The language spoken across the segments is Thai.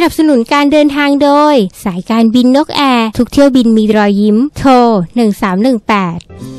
นับสนุนการเดินทางโดยสายการบินนกแอร์ทุกเที่ยวบินมีรอยยิ้มโทร1318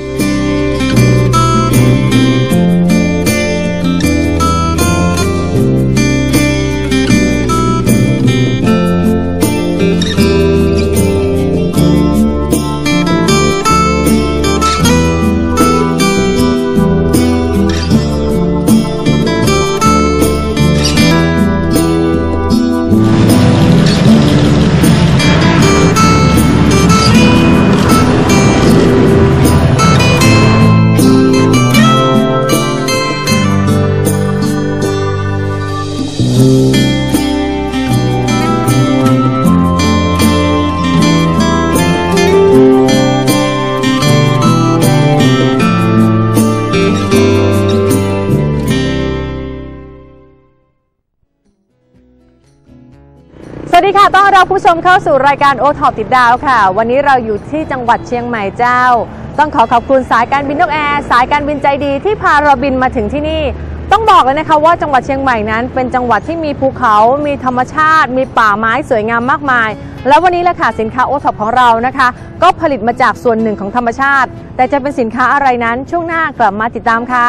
สวัสดีค่ะต้อนรับผู้ชมเข้าสู่รายการโอท็อปติดดาวค่ะวันนี้เราอยู่ที่จังหวัดเชียงใหม่เจ้าต้องขอบคุณสายการบินนกแอร์สายการบินใจดีที่พาเราบินมาถึงที่นี่ต้องบอกเลยนะคะว่าจังหวัดเชียงใหม่นั้นเป็นจังหวัดที่มีภูเขามีธรรมชาติมีป่าไม้สวยงามมากมายแล้ววันนี้แหละค่ะสินค้าโอท็อปของเรานะคะก็ผลิตมาจากส่วนหนึ่งของธรรมชาติแต่จะเป็นสินค้าอะไรนั้นช่วงหน้ากลับมาติดตามค่ะ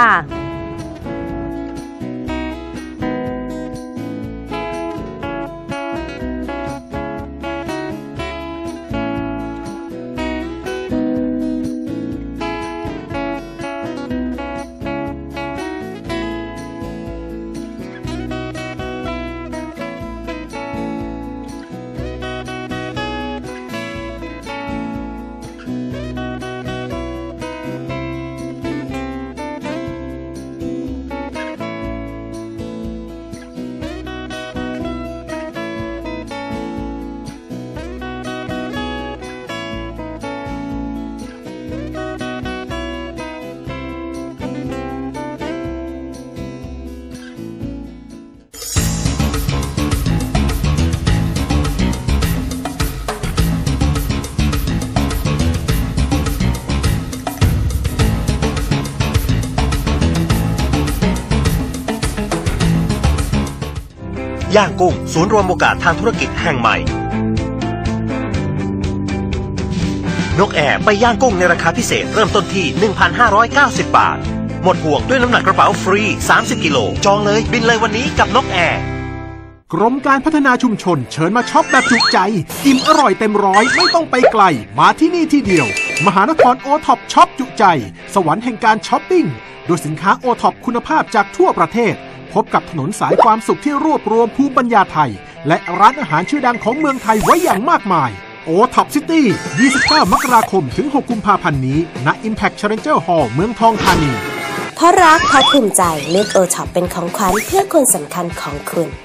ย่างกุ้งศูนย์รวมโอกาสทางธุรกิจแห่งใหม่นกแอร์ไปย่างกุ้งในราคาพิเศษเริ่มต้นที่ 1,590 บาทหมดห่วงด้วยน้ำหนักกระเป๋าฟรี30 กิโลจองเลยบินเลยวันนี้กับนกแอร์กรมการพัฒนาชุมชนเชิญมาช็อปแบบจุใจอิ่มอร่อยเต็มร้อยไม่ต้องไปไกลมาที่นี่ที่เดียวมหานครโอท็อปช็อปจุใจสวรรค์แห่งการช้อปปิ้งโดยสินค้าโอท็อปคุณภาพจากทั่วประเทศพบกับถนนสายความสุขที่รวบรวมภูมิปัญญาไทยและร้านอาหารชื่อดังของเมืองไทยไว้อย่างมากมายโอท็อปซิตี้ 29 มกราคมถึง 6 กุมภาพันธ์นี้ณ Impact Challenger Hall เมืองทองธานีเพราะรักเพราะภูมิใจเลือกโอท็อปเป็นของขวัญเพื่อคนสำคัญของคุณ